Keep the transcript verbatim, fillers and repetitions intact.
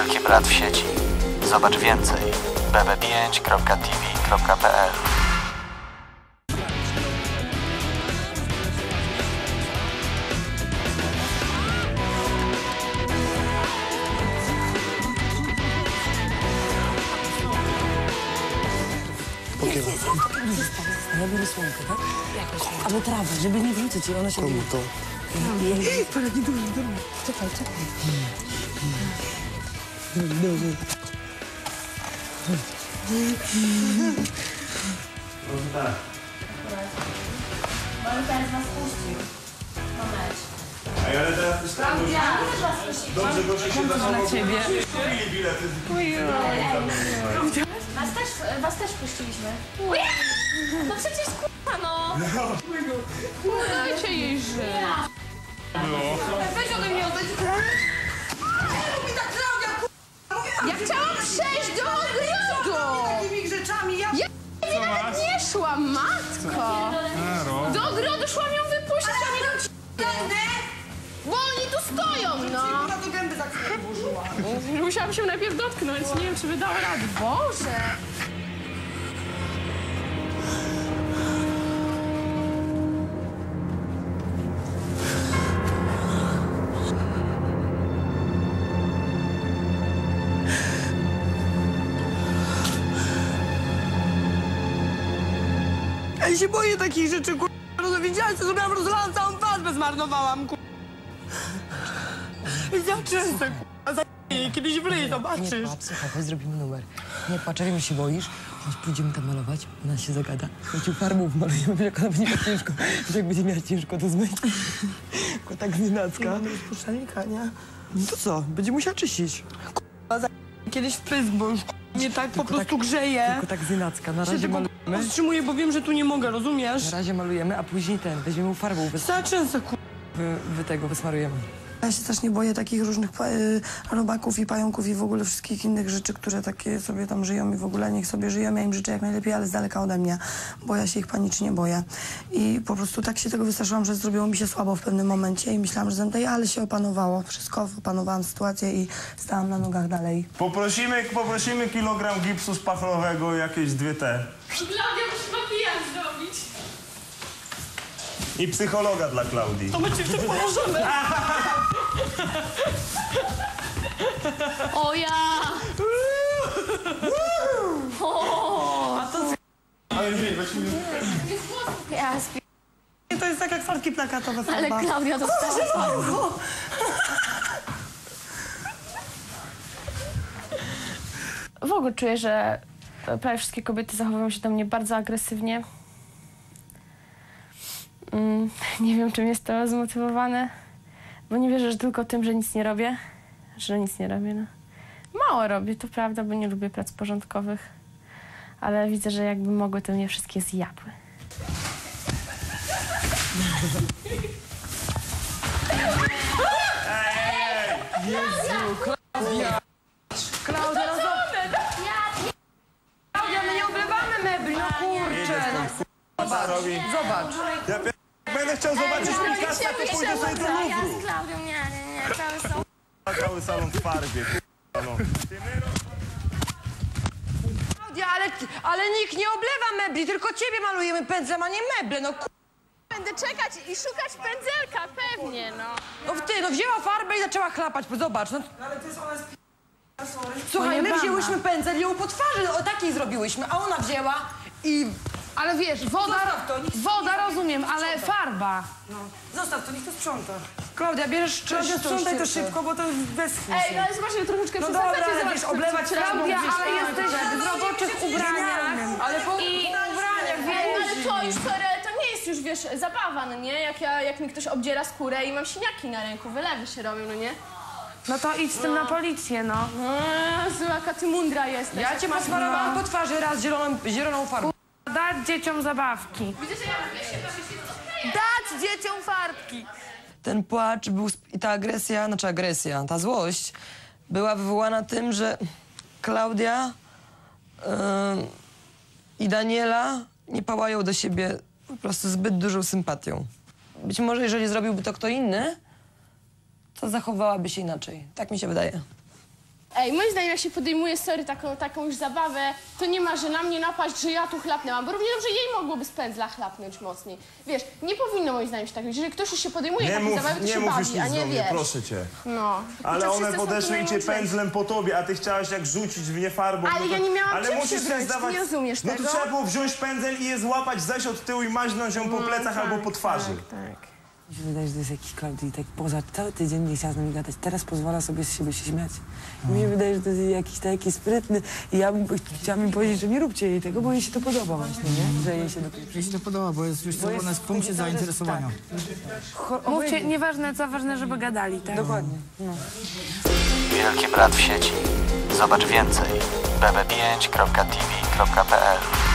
Wielki Brat w sieci. Zobacz więcej b b pięć kropka t v kropka p l. Ja biorę słomkę, tak? Albo trawę, żeby nie wrzucić i ona się... Komu to? Ej, para, nie dużo, dobra. Czekaj, czekaj. Dobra, dobra. Może tak. Bo on teraz was puścił. No mecz. Ej, ale teraz jest tam dobrze, dobrze goście się zachował. Dla ciebie. Kupili bilety. Was też, was też puściliśmy. No przecież kurwa, no. Dajcie jej żyć. Weź ode mnie oddać. Ja chciałam przejść do ogrodu. Takimi grzeczami, ja... Ja nawet nie szłam, matko. Do ogrodu szłam ją wypuścić, a nie dam Gęby! bo oni tu stoją, no. Ona do gęby tak sobie włożyła. Musiałam się najpierw dotknąć, nie wiem, czy by dała radę. Boże. Ja się boję takich rzeczy, kur... No widziałaś, co zrobiłam? Rozlałam całą fazę, zmarnowałam, kur... Ja często, kur... Za... Kiedyś w ryj, Nie zobaczysz. płacz, słuchaj, chodź zrobimy numer. Nie płacz, wiem, że się boisz. Chodź, pójdziemy tam malować, ona się zagada. Chodź, farbą malujemy, jak ona będzie miała ciężko. Że jak będzie miała ciężko, to zmyć. Tylko tak znienacka. Mamy rozpuszczalnika, nie? No to co? Będzie musiała czyścić. A za... Kiedyś w pysk, bo już kur... nie tak po prostu tak- grzeje. Tylko tak znienacka. Na Się razie tylko malujemy. powstrzymuję, bo wiem, że tu nie mogę, rozumiesz? Na razie malujemy, a później ten, weźmiemy mu farbą, wy, Za często, kur... wy, wy tego wysmarujemy. Ja się strasznie boję takich różnych y, robaków i pająków i w ogóle wszystkich innych rzeczy, które takie sobie tam żyją i w ogóle niech sobie żyją. Ja im życzę jak najlepiej, ale z daleka ode mnie, bo ja się ich panicznie boję. I po prostu tak się tego wystraszyłam, że zrobiło mi się słabo w pewnym momencie i myślałam, że zemdleję, ale się opanowało. Wszystko, opanowałam sytuację i stałam na nogach dalej. Poprosimy, poprosimy kilogram gipsu spachlowego i jakieś dwie te. Klaudia musi makijaż zrobić. I psychologa dla Klaudii. To my ci jeszcze pomożemy. O ja! O! A to z... Ale nie, weźmy... Ja spi... To jest tak jak farki plakatowe, Ale farba. Klaudia dostała farby. W ogóle czuję, że prawie wszystkie kobiety zachowują się do mnie bardzo agresywnie. Mm, nie wiem, czym jest to zmotywowane, bo nie wierzę, że tylko tym, że nic nie robię, że nic nie robię, no. Mało robię, to prawda, bo nie lubię prac porządkowych, ale widzę, że jakby mogły, to mnie wszystkie zjadły. Jezu, Klaudia! Klaudia, no Klaudia, my nie oblewamy mebli, no kurczę, no. Co robi? Zobacz. Ja p... będę chciał zobaczyć Pikasa, to pójdę sobie do Louvru. Klaudią, nie, nie, nie, cały są... Cały salon w farbie, k***a, no. Klaudia, ale, ale nikt nie oblewa mebli, tylko ciebie malujemy pędzlem, a nie meble, no kur... Będę czekać i szukać pędzelka, pewnie, no. No ty, no wzięła farbę i zaczęła chlapać, bo zobacz, no. Ale to jest ona Słuchaj, my wzięłyśmy pędzel i ją po twarzy, o takiej zrobiłyśmy, a ona wzięła i... Ale wiesz, woda, Zostaw to, niech woda sprząta. rozumiem, ale farba. No. Zostaw to, niech to sprząta. Klaudia, bierzesz Klaudia, sprzątaj to szybko, bo to bez Ej, no ale zobaczcie, troszeczkę No przestańcie, dobra, ale zobaczcie, wiesz, oblewać co Klaudia, robisz. ale jesteś w roboczych ubraniach. Ale po I- ubraniach, Ej, no ale wiesz. to już, sorry, ale to nie jest już, wiesz, zabawa, no nie? Jak, ja, jak mi ktoś obdziera skórę i mam siniaki na ręku, wylewy się robią, no nie? No to idź z tym na policję, no. Jezu, jaka ty mundra jesteś. Ja jak cię masz- posmarowałam po twarzy raz zieloną, zieloną farbą. Dać dzieciom zabawki. Widzę, że ja robię się, robię się. Dać dzieciom farbki. Ten płacz był, sp- i ta agresja, znaczy agresja, ta złość była wywołana tym, że Klaudia yy, i Daniela nie pałają do siebie po prostu zbyt dużą sympatią. Być może jeżeli zrobiłby to kto inny, to zachowałaby się inaczej. Tak mi się wydaje. Ej, moim zdaniem jak się podejmuje, sorry, taką, taką już zabawę, to nie ma, że na mnie napaść, że ja tu chlapnęłam, bo równie dobrze jej mogłoby z pędzla chlapnąć mocniej. Wiesz, nie powinno moim zdaniem się tak robić. Jeżeli ktoś już się podejmuje Nie takiej mów, zabawy, to nie się mów już bawi, a nic nie do mnie, wiesz. proszę cię. No. Ale To one wszyscy są podeszły i cię najmądrzejsi. pędzlem po tobie, a ty chciałaś jak rzucić w nie farbą. Ale no to, ja nie miałam ale czym musisz się sobie bronić, ty zdawać. nie rozumiesz No tego? to trzeba było wziąć pędzel i je złapać, zaś od tyłu i maźnąć ją po No, plecach tak, albo po twarzy. Tak, tak. Mi się wydaje, że to jest jakiś Klaudii, tak poza cały tydzień nie chciała z nami gadać. Teraz pozwala sobie z siebie się śmiać. I mi się wydaje, że to jest jakiś taki sprytny. I ja bym chciała mi powiedzieć, że nie róbcie jej tego, bo jej się to podoba właśnie, nie? Że jej się to... Mi się to podoba, bo jest już Bo jest ona jest w punkcie taki cały czas- zainteresowania. Cho- Mówcie, nieważne co, ważne, żeby gadali, tak? Dokładnie. No. Wielki Brat w sieci. Zobacz więcej. b b pięć kropka t v kropka p l